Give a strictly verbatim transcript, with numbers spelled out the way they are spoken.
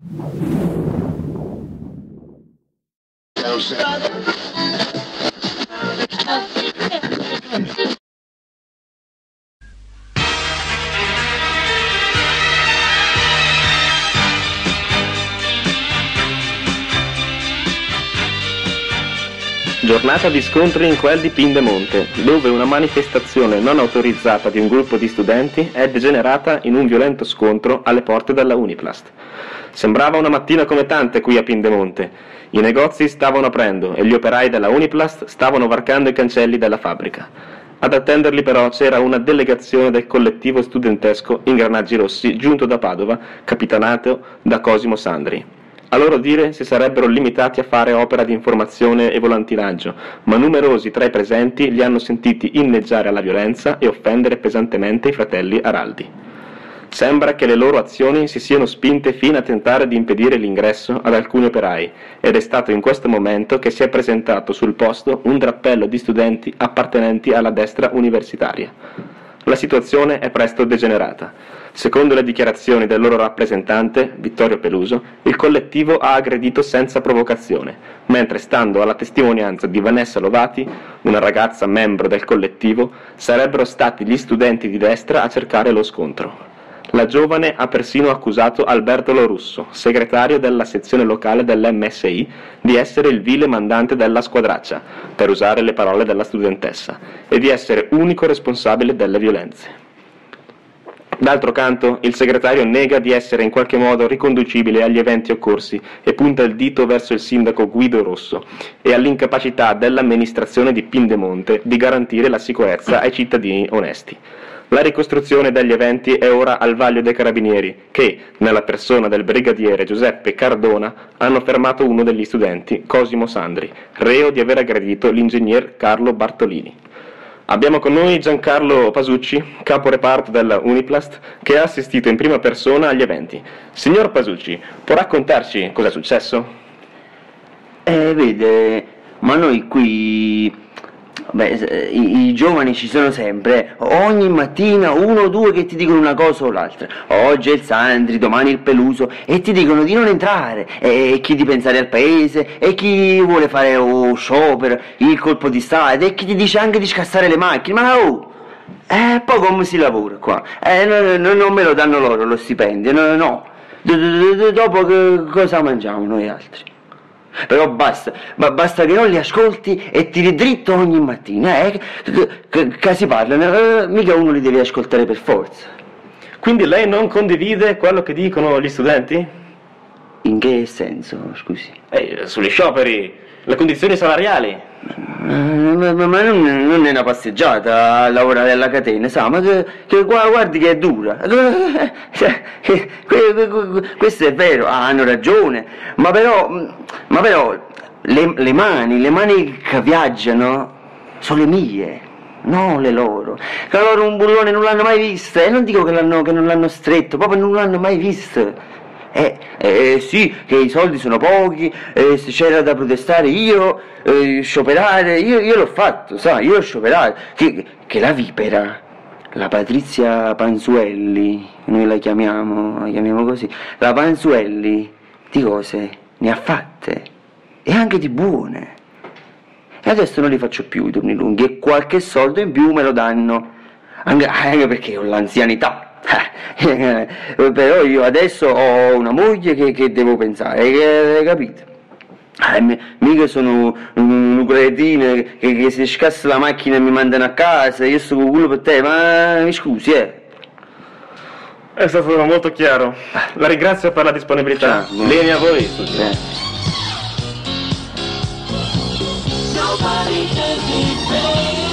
Giornata di scontri in quel di Pindemonte, dove una manifestazione non autorizzata di un gruppo di studenti è degenerata in un violento scontro alle porte della Uniplast. Sembrava una mattina come tante qui a Pindemonte. I negozi stavano aprendo e gli operai della Uniplast stavano varcando i cancelli della fabbrica. Ad attenderli però c'era una delegazione del collettivo studentesco Ingranaggi Rossi giunto da Padova, capitanato da Cosimo Sandri. A loro dire si sarebbero limitati a fare opera di informazione e volantinaggio, ma numerosi tra i presenti li hanno sentiti inneggiare alla violenza e offendere pesantemente i fratelli Araldi. Sembra che le loro azioni si siano spinte fino a tentare di impedire l'ingresso ad alcuni operai, ed è stato in questo momento che si è presentato sul posto un drappello di studenti appartenenti alla destra universitaria. La situazione è presto degenerata. Secondo le dichiarazioni del loro rappresentante, Vittorio Peluso, il collettivo ha aggredito senza provocazione, mentre stando alla testimonianza di Vanessa Lovati, una ragazza membro del collettivo, sarebbero stati gli studenti di destra a cercare lo scontro. La giovane ha persino accusato Alberto Lorusso, segretario della sezione locale dell'M S I, di essere il vile mandante della squadraccia, per usare le parole della studentessa, e di essere unico responsabile delle violenze. D'altro canto, il segretario nega di essere in qualche modo riconducibile agli eventi occorsi e punta il dito verso il sindaco Guido Rosso e all'incapacità dell'amministrazione di Pindemonte di garantire la sicurezza ai cittadini onesti. La ricostruzione degli eventi è ora al vaglio dei carabinieri che, nella persona del brigadiere Giuseppe Cardona, hanno fermato uno degli studenti, Cosimo Sandri, reo di aver aggredito l'ingegner Carlo Bartolini. Abbiamo con noi Giancarlo Pasucci, capo reparto della Uniplast, che ha assistito in prima persona agli eventi. Signor Pasucci, può raccontarci cosa è successo? Eh, vede, ma noi qui... Beh, i, i giovani ci sono sempre, ogni mattina uno o due che ti dicono una cosa o l'altra. Oggi è il Sandri, domani il Peluso, e ti dicono di non entrare, e chi di pensare al paese, e chi vuole fare oh, sciopero, il colpo di stato, e chi ti dice anche di scassare le macchine. Ma oh, eh, poi come si lavora qua? Eh, no, no, non me lo danno loro lo stipendio, no, no. Dopo che cosa mangiamo noi altri? Però basta, ma basta che non li ascolti e tiri dritto ogni mattina, eh? Che, che, che si parlano, eh, mica uno li deve ascoltare per forza. Quindi lei non condivide quello che dicono gli studenti? In che senso, scusi? Eh, sugli scioperi, le condizioni salariali. Ma, ma, ma non, non è una passeggiata a lavorare alla catena, sa, ma che, che guardi che è dura. Questo è vero, hanno ragione, ma però, ma però le, le mani, le mani che viaggiano sono le mie, non le loro. Che loro un bullone non l'hanno mai visto, e non dico che, l'hanno, che non l'hanno stretto, proprio non l'hanno mai visto. Eh, eh, sì, che i soldi sono pochi, eh, se c'era da protestare io, eh, scioperare, io, io l'ho fatto, sai, io l'ho scioperato, che, che la vipera, la Patrizia Panzuelli, noi la chiamiamo, la chiamiamo così, la Panzuelli, di cose ne ha fatte, e anche di buone, e adesso non li faccio più i turni lunghi, e qualche soldo in più me lo danno, anche, anche perché ho l'anzianità. Però io adesso ho una moglie che, che devo pensare, che, capite? Eh, mica sono un, un cretino che, che si scassa la macchina e mi mandano a casa, io sto con quello per te, ma mi scusi, eh. È stato molto chiaro. La ringrazio per la disponibilità. Ciao. Bene a voi. Eh.